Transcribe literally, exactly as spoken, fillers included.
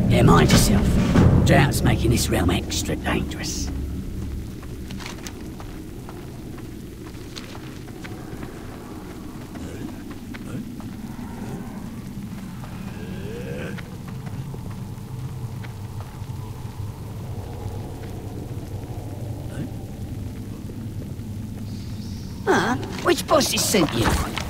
Yeah, mind yourself. Drought's making this realm extra dangerous. Huh? Which bosses sent you?